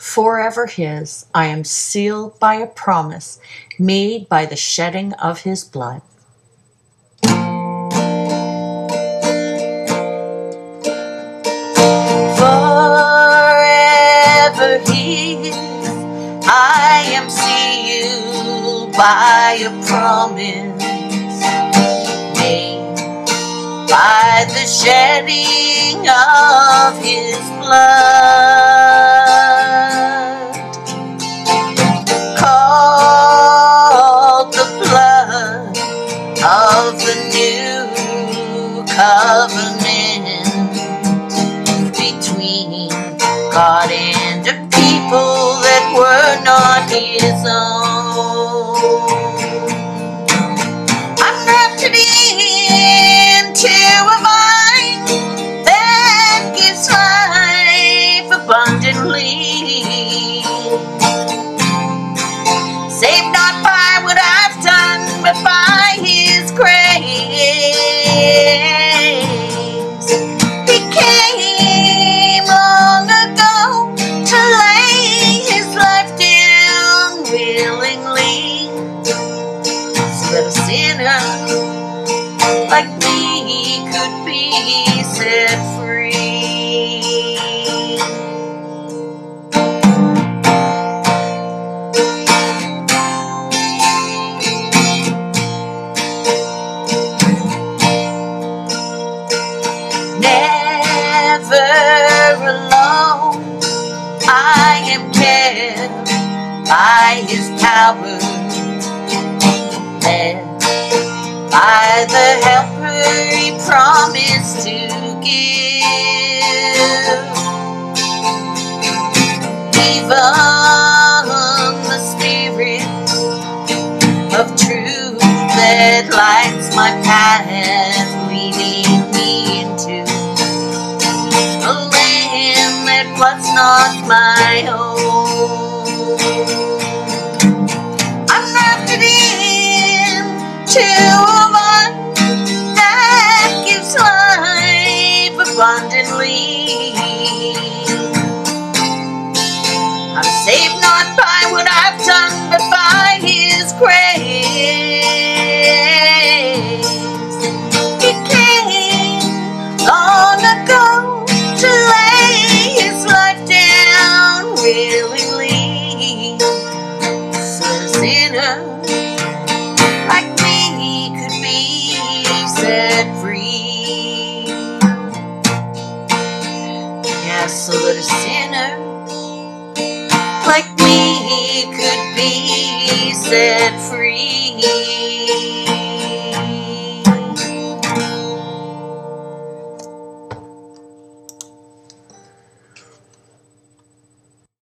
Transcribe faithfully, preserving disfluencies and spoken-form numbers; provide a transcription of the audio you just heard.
forever His. I am sealed by a promise made by the shedding of His blood. Forever His. I am sealed by a promise made by the shedding of His blood, called the blood of the new covenant between God and a people that were not His own. I'm grafted into a vine that gives life abundantly, saved not by what I've done, but by His grace. He came long ago to lay His life down willingly, so that a sinner like me could be set free. Never alone, I am kept by His power, led by the helper He promised to give. Even the Spirit of truth that lights my path, leading me into a land that was not my own. I'm grafted in to a vine that gives life abundantly. I'm saved not by what I've done, but by His grace. He came long ago to lay His life down willingly, so a sinner like me could be set free. Yeah, so that a sinner like me could be set free.